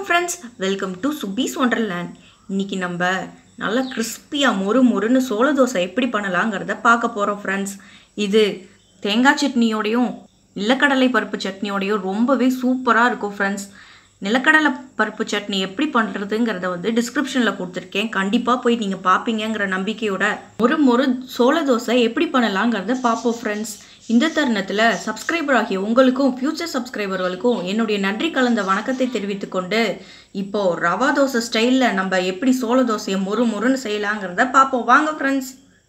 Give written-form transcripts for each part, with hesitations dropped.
friends, welcome to subiswonderland. இன்னைக்கு நம்ம நல்ல கிறிஸ்பியா மொறு சோள தோசை எப்படி பண்ணலாம்ங்கறத பார்க்க போறோம் friends. இது தேங்காய் சட்னியோடையும் நிலக்கடலை பருப்பு சட்னியோடையும் ரொம்பவே சூப்பரா இருக்கும் friends. நிலக்கடலை பருப்பு சட்னி எப்படி பண்றதுங்கறத வந்து டிஸ்கிரிப்ஷன்ல கொடுத்திருக்கேன். கண்டிப்பா போய் நீங்க பாப்பீங்கங்கற நம்பிக்கையோட மொறு சோள தோசை எப்படி பண்ணலாம்ங்கறத பாப்போம் friends. இந்த தருணத்துல சப்ஸ்கிரைபர் ஆகிய உங்களுக்கும் ஃபியூச்சர் சப்ஸ்கிரைபர்களுக்கும் என்னுடைய நன்றி கலந்த வணக்கத்தை தெரிவித்துக் கொண்டு இப்போ ரவா தோசை ஸ்டைல்ல நம்ம எப்படி சோள தோசையை மொறுன்னு செய்யலாம்ங்கறத பாப்போம் வாங்க फ्रेंड्स.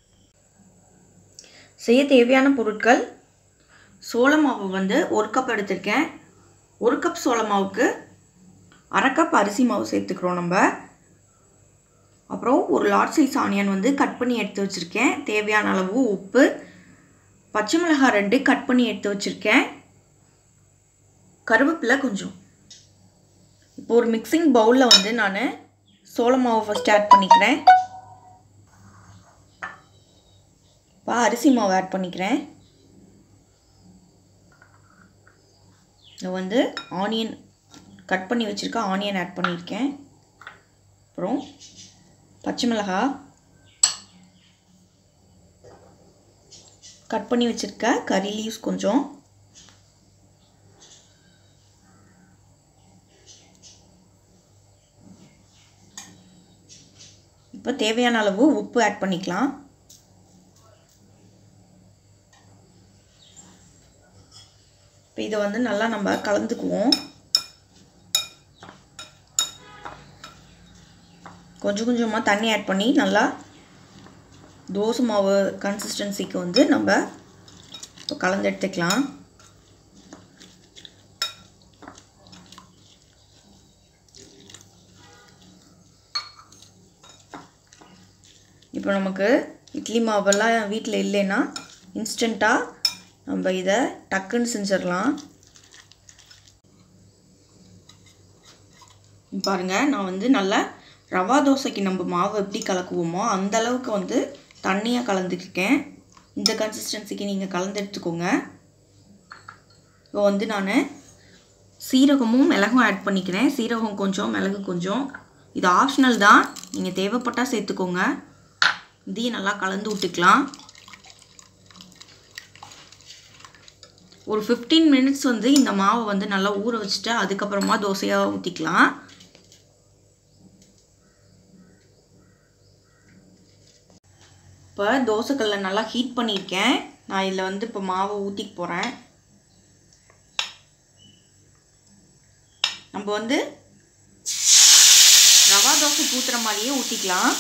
செய்ய தேவையான பொருட்கள்: சோள மாவு வந்து 1 கப் எடுத்துர்க்கேன். 1 கப் சோள மாவுக்கு 1/2 கப் அரிசி மாவு சேர்த்துக்கிறோம் நம்ம. அப்புறம் ஒரு லார்ஜ் சைஸ் ஆனியன் வந்து கட் பண்ணி எடுத்து வச்சிருக்கேன். தேவையான அளவு உப்பு, பச்சை மிளகாய் 2 கட் பண்ணி எடுத்து வச்சிருக்கேன். கருவேப்பிலை கொஞ்சம். இப்போ ஒரு மிக்சிங் பவுல்ல வந்து நான் சோள மாவு ஃபர்ஸ்ட் ஆட் பண்ணிக்கிறேன். இப்போ அரிசி மாவு ஆட் பண்ணிக்கிறேன். நான் வந்து ஆனியன் கட் பண்ணி வச்சிருக்க ஆனியன் ஆட் பண்ணியிருக்கேன். அப்புறம் பச்சை மிளகாய், கட் பண்ணி வச்சிருக்க கறி லீவ்ஸ் கொஞ்சம், இப்போ தேவையான அளவு உப்பு ஆட் பண்ணிக்கலாம். இப்போ இதை வந்து நல்லா நம்ம கலந்துக்குவோம். கொஞ்சம் கொஞ்சமாக தண்ணி ஆட் பண்ணி நல்லா தோசை மாவு கன்சிஸ்டன்சிக்கு வந்து நம்ம இப்போ கலந்து எடுத்துக்கலாம். இப்போ நமக்கு இட்லி மாவெல்லாம் வீட்டில் இல்லைன்னா இன்ஸ்டண்ட்டாக நம்ம இதை டக்குன்னு செஞ்சிடலாம். பாருங்கள், நான் வந்து நல்லா ரவா தோசைக்கு நம்ம மாவு எப்படி கலக்குவோமோ அந்த அளவுக்கு வந்து தண்ணியாக கலந்துருக்கேன். இந்த கன்சிஸ்டன்சிக்கு நீங்கள் கலந்து எடுத்துக்கோங்க. இப்போ வந்து நான் சீரகமும் மிளகும் ஆட் பண்ணிக்கிறேன். சீரகம் கொஞ்சம், மிளகு கொஞ்சம். இது ஆப்ஷனல் தான், நீங்கள் தேவைப்பட்டால் சேர்த்துக்கோங்க. இதையும் நல்லா கலந்து விட்டுக்கலாம். ஒரு 15 மினிட்ஸ் வந்து இந்த மாவை வந்து நல்லா ஊற வச்சுட்டு அதுக்கப்புறமா தோசையாக ஊற்றிக்கலாம். இப்போ தோசைக்கல்லை நல்லா ஹீட் பண்ணியிருக்கேன். நான் இதில் வந்து இப்போ மாவை ஊற்றிக்க போகிறேன். நம்ம வந்து ரவா தோசை ஊற்றுற மாதிரியே ஊற்றிக்கலாம்.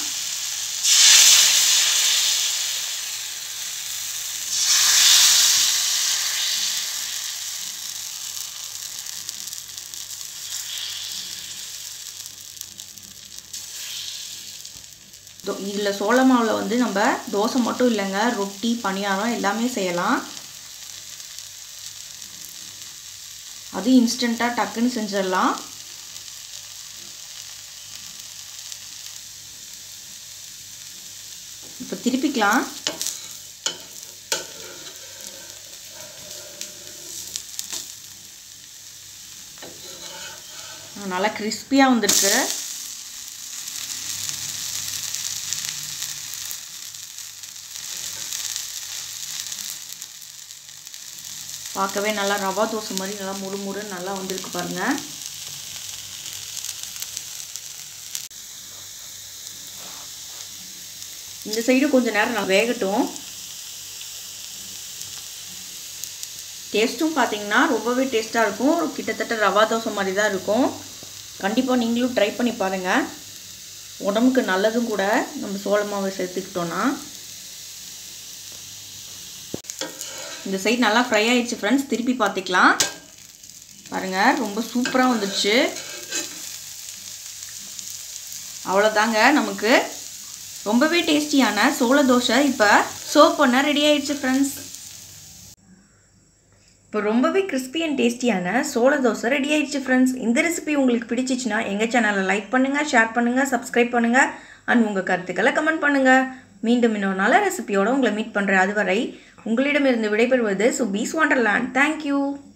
இதில் சோள மாவில் வந்து நம்ம தோசை மட்டும் இல்லைங்க, ரொட்டி, பணியாரம் எல்லாமே செய்யலாம். அது இன்ஸ்டண்ட்டாக டக்குன்னு செஞ்சிடலாம். இப்போ திருப்பிக்கலாம். நல்லா கிறிஸ்பியாக வந்திருக்கு. பார்க்கவே நல்லா ரவா தோசை மாதிரி நல்லா மொறுன்னு நல்லா வந்திருக்கு பாருங்க. இந்த சைடு கொஞ்சம் நேரம் நான் வேகட்டும். டேஸ்ட்டும் பார்த்தீங்கன்னா ரொம்பவே டேஸ்ட்டாக இருக்கும். கிட்டத்தட்ட ரவா தோசை மாதிரி தான் இருக்கும். கண்டிப்பாக நீங்களும் ட்ரை பண்ணி பாருங்கள். உடம்புக்கு நல்லதும் கூட நம்ம சோள மாவை சேர்த்துக்கிட்டோன்னா. இந்த சைடு நல்லா ஃப்ரை ஆயிடுச்சு ஃப்ரெண்ட்ஸ். திருப்பி பார்த்துக்கலாம். பாருங்கள், ரொம்ப சூப்பராக வந்துடுச்சு. அவ்வளோதாங்க, நமக்கு ரொம்பவே டேஸ்டியான சோள தோசை இப்போ சர்வ் பண்ண ரெடி ஆயிடுச்சு ஃப்ரெண்ட்ஸ். இப்போ ரொம்பவே கிறிஸ்பி அண்ட் டேஸ்டியான சோள தோசை ரெடி ஆயிடுச்சு ஃப்ரெண்ட்ஸ். இந்த ரெசிபி உங்களுக்கு பிடிச்சிச்சுன்னா எங்கள் சேனலை லைக் பண்ணுங்கள், ஷேர் பண்ணுங்கள், சப்ஸ்கிரைப் பண்ணுங்கள் அண்ட் உங்கள் கருத்துக்களை கமெண்ட் பண்ணுங்கள். மீண்டும் இன்னொரு நல்ல ரெசிபியோடு உங்களை மீட் பண்ணுறேன். அதுவரை உங்களிடமிருந்து விடைபெறுவது சுபீஸ் வண்டர்லேண்ட். தேங்க்யூ.